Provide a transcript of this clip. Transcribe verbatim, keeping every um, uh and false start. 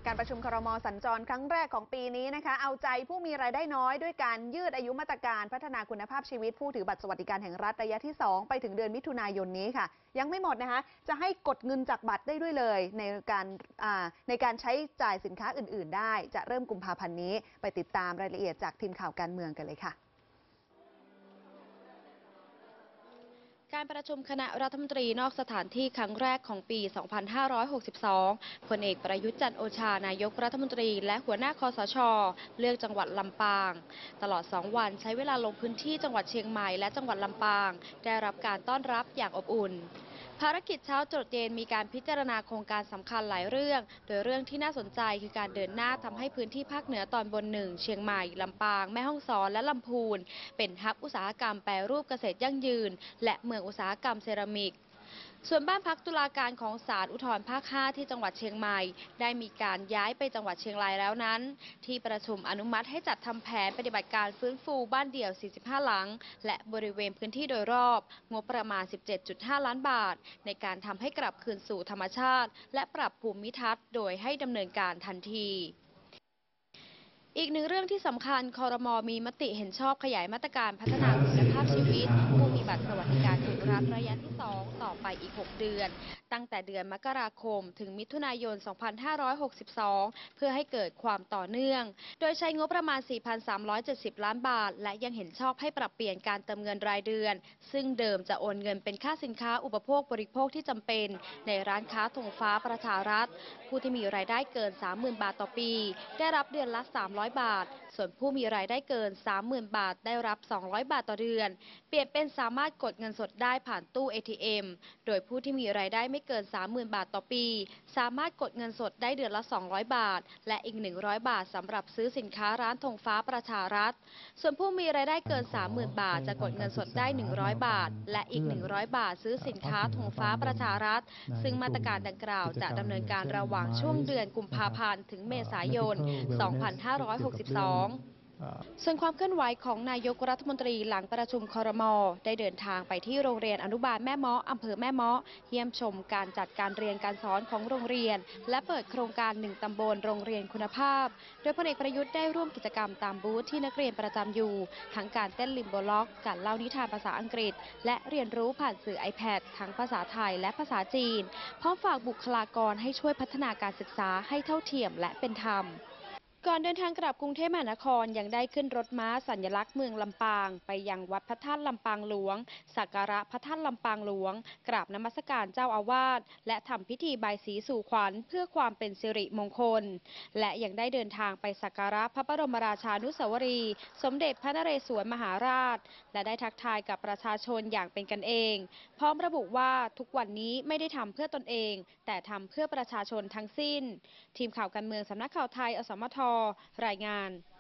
การประชุมครม.สัญจรครั้งแรกของปีนี้นะคะเอาใจผู้มีรายได้น้อยด้วยการยืดอายุมาตรการพัฒนาคุณภาพชีวิตผู้ถือบัตรสวัสดิการแห่งรัฐระยะที่สองไปถึงเดือนมิถุนายนนี้ค่ะยังไม่หมดนะคะจะให้กดเงินจากบัตรได้ด้วยเลยในการในการใช้จ่ายสินค้าอื่นๆได้จะเริ่มกุมภาพันธ์นี้ไปติดตามรายละเอียดจากทีมข่าวการเมืองกันเลยค่ะการประชุมคณะรัฐมนตรีนอกสถานที่ครั้งแรกของปี สองพันห้าร้อยหกสิบสอง พลเอกประยุทธ์จันทร์โอชานายกรัฐมนตรีและหัวหน้าคสช.เลือกจังหวัดลำปาง ตลอดสองวันใช้เวลาลงพื้นที่จังหวัดเชียงใหม่และจังหวัดลำปางได้รับการต้อนรับอย่างอบอุ่นภารกิจเช้าตรุษเย็นมีการพิจารณาโครงการสำคัญหลายเรื่องโดยเรื่องที่น่าสนใจคือการเดินหน้าทำให้พื้นที่ภาคเหนือตอนบนหนึ่งเชียงใหม่ลำปางแม่ฮ่องสอนและลำพูนเป็นฮับอุตสาหกรรมแปรรูปเกษตรยั่งยืนและเมืองอุตสาหกรรมเซรามิกส่วนบ้านพักตุลาการของศาลอุทธรภาคห้าที่จังหวัดเชียงใหม่ได้มีการย้ายไปจังหวัดเชียงรายแล้วนั้นที่ประชุมอนุมัติให้จัดทำแผนปฏิบัติการฟื้นฟูบ้านเดี่ยวสี่สิบห้าหลังและบริเวณพื้นที่โดยรอบงบประมาณ สิบเจ็ดจุดห้า ล้านบาทในการทำให้กลับคืนสู่ธรรมชาติและปรับภูมิทัศน์โดยให้ดำเนินการทันทีอีกหนึ่งเรื่องที่สำคัญครม.มีมติเห็นชอบขยายมาตรการพัฒนาคุณภาพชีวิตผู้มีบัตรสวัสดิการแห่งรัฐระยะที่สองต่อไปอีกหกเดือนตั้งแต่เดือนมกราคมถึงมิถุนายน สองพันห้าร้อยหกสิบสอง เพื่อให้เกิดความต่อเนื่องโดยใช้งบประมาณ สี่พันสามร้อยเจ็ดสิบ ล้านบาทและยังเห็นชอบให้ปรับเปลี่ยนการเติมเงินรายเดือนซึ่งเดิมจะโอนเงินเป็นค่าสินค้าอุปโภคบริโภคที่จำเป็นในร้านค้าธงฟ้าประชารัฐผู้ที่มีรายได้เกิน สามหมื่น บาทต่อปีได้รับเดือนละสามร้อยบาทส่วนผู้มีรายได้เกิน สามหมื่น บาทได้รับสองร้อยบาทต่อเดือนเปลี่ยนเป็นสามารถกดเงินสดได้ผ่านตู้ เอ ที เอ็ม โดยผู้ที่มีรายได้ไม่เกิน สามหมื่น บาทต่อปีสามารถกดเงินสดได้เดือนละสองร้อยบาทและอีกหนึ่งร้อยบาทสำหรับซื้อสินค้าร้านธงฟ้าประชารัฐส่วนผู้มีรายได้เกิน สามหมื่น บาทจะกดเงินสดได้หนึ่งร้อยบาทและอีกหนึ่งร้อยบาทซื้อสินค้าธงฟ้าประชารัฐซึ่งมาตรการดังกล่าวจะดำเนินการระหว่างช่วงเดือนกุมภาพันธ์ถึงเมษายน สองพันห้าร้อยหกสิบสองส่วนความเคลื่อนไหวของนายกรัฐมนตรีหลังประชุมครม.ได้เดินทางไปที่โรงเรียนอนุบาลแม่เมาะอำเภอแม่เมาะเยี่ยมชมการจัดการเรียนการสอนของโรงเรียนและเปิดโครงการหนึ่งตำบลโรงเรียนคุณภาพโดยพลเอกประยุทธ์ได้ร่วมกิจกรรมตามบูธที่นักเรียนประจำอยู่ทั้งการเต้นลิมโบล็อกการเล่านิทานภาษาอังกฤษและเรียนรู้ผ่านสื่อ ไอแพด ทั้งภาษาไทยและภาษาจีนพร้อมฝากบุคลากรให้ช่วยพัฒนาการศึกษาให้เท่าเทียมและเป็นธรรมก่อนเดินทางกลับกรุงเทพมหานครยังได้ขึ้นรถม้าสัญลักษณ์เมืองลำปางไปยังวัดพระธาตุลำปางหลวงสักการะพระธาตุลำปางหลวงกราบนมัสการเจ้าอาวาสและทำพิธีบายศรีสู่ขวัญเพื่อความเป็นสิริมงคลและยังได้เดินทางไปสักการะพระบรมราชานุสาวรีย์สมเด็จพระนเรศวรมหาราชและได้ทักทายกับประชาชนอย่างเป็นกันเองพร้อมระบุว่าทุกวันนี้ไม่ได้ทำเพื่อตนเองแต่ทำเพื่อประชาชนทั้งสิ้นทีมข่าวการเมืองสำนักข่าวไทยอสมทรายงาน